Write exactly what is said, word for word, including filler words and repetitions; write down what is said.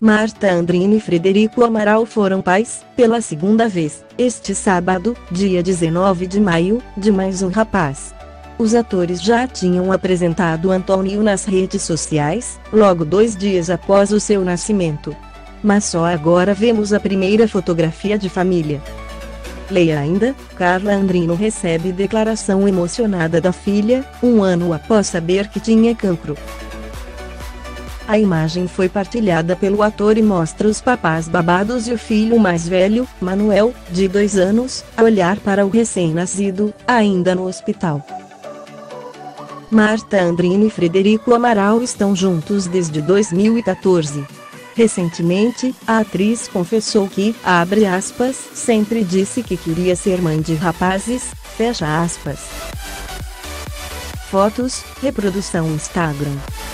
Marta Andrino e Frederico Amaral foram pais, pela segunda vez, este sábado, dia dezenove de maio, de mais um rapaz. Os atores já tinham apresentado Antônio nas redes sociais, logo dois dias após o seu nascimento. Mas só agora vemos a primeira fotografia de família. Leia ainda, Carla Andrino recebe declaração emocionada da filha, um ano após saber que tinha cancro. A imagem foi partilhada pelo ator e mostra os papás babados e o filho mais velho, Manuel, de dois anos, a olhar para o recém-nascido, ainda no hospital. Marta Andrino e Frederico Amaral estão juntos desde dois mil e quatorze. Recentemente, a atriz confessou que, abre aspas, sempre disse que queria ser mãe de rapazes, fecha aspas. Fotos, reprodução Instagram.